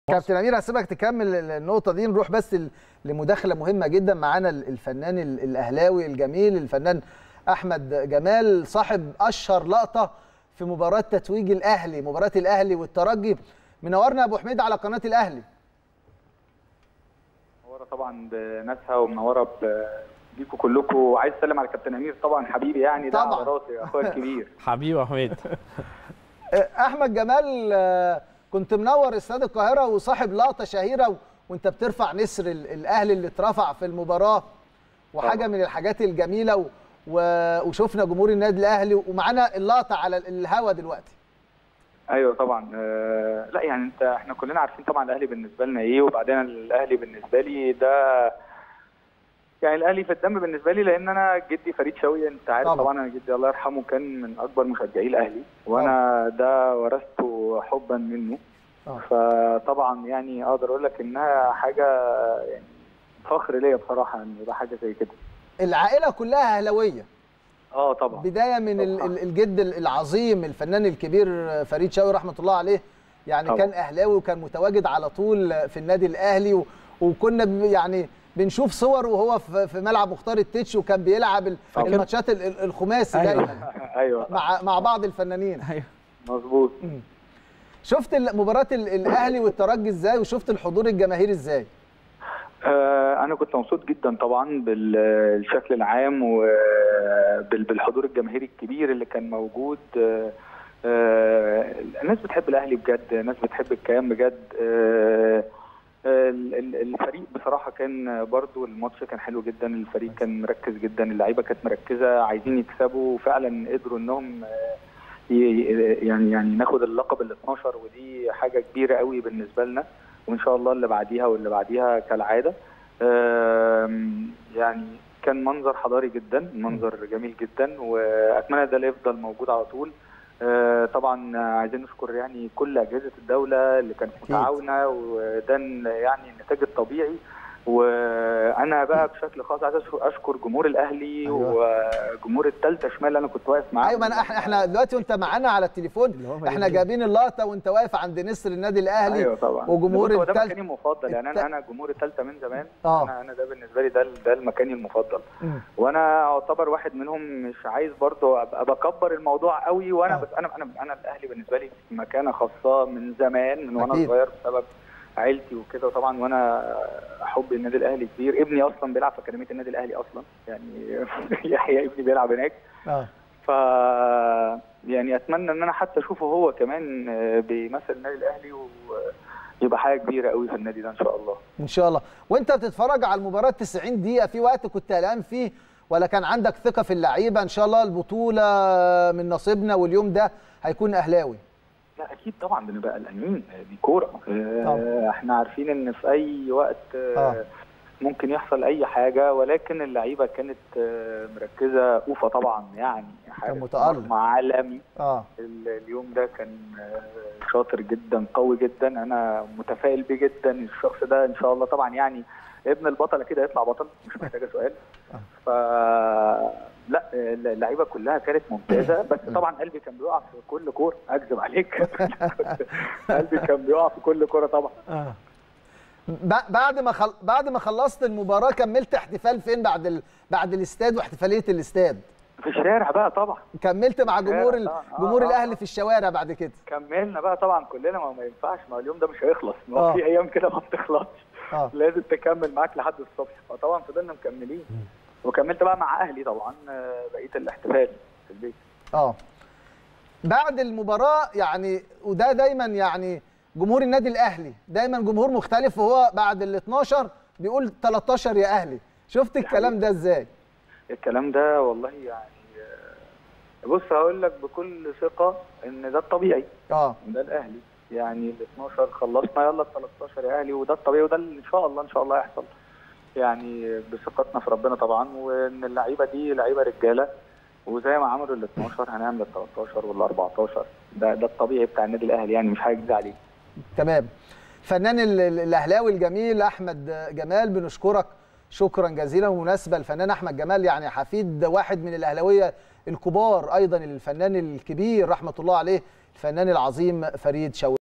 كابتن امير هسيبك تكمل النقطه دي، نروح بس لمداخله مهمه جدا معانا الفنان الاهلاوي الجميل الفنان احمد جمال صاحب اشهر لقطه في مباراه تتويج الاهلي، مباراه الاهلي والترجي. منورنا ابو حميد على قناه الاهلي. منوره طبعا بناسها ومنوره بيكم كلكم، وعايز اسلم على كابتن امير طبعا حبيبي، يعني ده على راسي اخويا الكبير. حبيبي يا حميد. احمد جمال كنت منور استاد القاهره وصاحب لقطه شهيره وانت بترفع نسر الاهلي اللي اترفع في المباراه، وحاجه من الحاجات الجميله وشفنا جمهور النادي الاهلي ومعانا اللقطه على الهوا دلوقتي. ايوه طبعا. لا يعني احنا كلنا عارفين طبعا الاهلي بالنسبه لنا ايه، وبعدين الاهلي بالنسبه لي ده يعني الاهلي في الدم بالنسبه لي، لان انا جدي فريد شوقي انت عارف طبعا انا جدي الله يرحمه كان من اكبر مشجعي الاهلي، وانا ده ورثته حبا منه. فطبعا يعني اقدر اقول لك انها حاجه يعني فخر ليا بصراحه ان يبقى حاجه زي كده. العائله كلها اهلاويه. طبعا بدايه من الجد العظيم الفنان الكبير فريد شوقي رحمه الله عليه، يعني طبعا. كان اهلاوي وكان متواجد على طول في النادي الاهلي وكنا يعني بنشوف صور وهو في ملعب مختار التتش وكان بيلعب الماتشات الخماسي دايما. ايوه مع بعض الفنانين. ايوه مظبوط. شفت مباراه الاهلي والترجي ازاي وشفت الحضور الجماهيري ازاي؟ انا كنت مبسوط جدا طبعا بالشكل العام وبالحضور الجماهيري الكبير اللي كان موجود. الناس بتحب الاهلي بجد، الناس بتحب الكيان بجد. الفريق بصراحه كان برضو الماتش كان حلو جدا، الفريق كان مركز جدا، اللعيبه كانت مركزه عايزين يكسبوا، وفعلا قدروا انهم يعني ناخد اللقب ال 12، ودي حاجه كبيره قوي بالنسبه لنا، وان شاء الله اللي بعديها واللي بعديها كالعاده. يعني كان منظر حضاري جدا، منظر جميل جدا، واتمنى ده اللي يفضل موجود على طول. طبعا عايزين نشكر يعني كل اجهزه الدوله اللي كانت متعاونه، وده يعني النتاج الطبيعي. وانا بقى بشكل خاص عايز اشكر جمهور الاهلي وجمهور الثالثه شمال اللي انا كنت واقف معاه. ايوه احنا دلوقتي وانت معانا على التليفون احنا جايبين اللقطه وانت واقف عند نسر النادي الاهلي. ايوه طبعا. وجمهور الثالثه ده مكاني المفضل، يعني انا جمهور الثالثه من زمان. انا ده بالنسبه لي ده المكان المفضل. وانا اعتبر واحد منهم، مش عايز برضو ابقى بكبر الموضوع قوي، وانا بس انا الاهلي بالنسبه لي مكانه خاصه من زمان، من وانا صغير بسبب عيلتي وكده. وطبعا وانا حب النادي الاهلي كبير، ابني اصلا بيلعب في اكاديميه النادي الاهلي اصلا، يعني يحيى ابني بيلعب هناك. ف يعني اتمنى ان انا حتى اشوفه هو كمان بيمثل النادي الاهلي، ويبقى حاجه كبيره قوي في النادي ده ان شاء الله. ان شاء الله. وانت بتتفرج على المباراه 90 دقيقه، في وقت كنت قلقان فيه ولا كان عندك ثقه في اللعيبه ان شاء الله البطوله من نصيبنا واليوم ده هيكون اهلاوي؟ لا اكيد طبعا بنبقى قلقانين، دي كوره. احنا عارفين ان في اي وقت ممكن يحصل اي حاجه، ولكن اللعيبه كانت مركزه. اوفا طبعا يعني متألق عالمي. اليوم ده كان شاطر جدا قوي جدا، انا متفائل بيه جدا. الشخص ده ان شاء الله طبعا يعني ابن البطل كده يطلع بطل، مش محتاجه سؤال. ف لا اللعيبه كلها كانت ممتازه، بس طبعا قلبي كان بيقع في كل كوره، اكذب عليك. قلبي كان بيقع في كل كوره طبعا. بعد ما خلصت المباراه كملت احتفال فين بعد الاستاد واحتفاليه الاستاد؟ في الشارع بقى طبعا. كملت مع جمهور الاهلي في الشوارع بعد كده؟ كملنا بقى طبعا كلنا، ما ينفعش، ما اليوم ده مش هيخلص، ما في ايام كده ما بتخلصش. لازم تكمل معاك لحد الصبح. فطبعا فضلنا مكملين، وكملت بقى مع اهلي طبعا بقيه الاحتفال في البيت. بعد المباراه يعني، وده دايما يعني جمهور النادي الاهلي دايما جمهور مختلف، وهو بعد ال 12 بيقول 13 يا اهلي. شفت الكلام ده ازاي؟ الكلام ده والله يعني بص هقول لك بكل ثقه ان ده الطبيعي. ده الاهلي يعني ال 12 خلصنا، يلا ال 13 يا اهلي، وده الطبيعي، وده ان شاء الله هيحصل. يعني بثقتنا في ربنا طبعا، وان اللعيبه دي لعيبه رجاله، وزي ما عملوا ال 12 هنعمل ال 13 وال 14. ده الطبيعي بتاع النادي الاهلي، يعني مش حاجه جديده عليه. تمام. فنان الاهلاوي الجميل احمد جمال، بنشكرك شكرا جزيلا. ومناسبه الفنان احمد جمال يعني حفيد واحد من الاهلاويه الكبار، ايضا الفنان الكبير رحمه الله عليه الفنان العظيم فريد شوقي.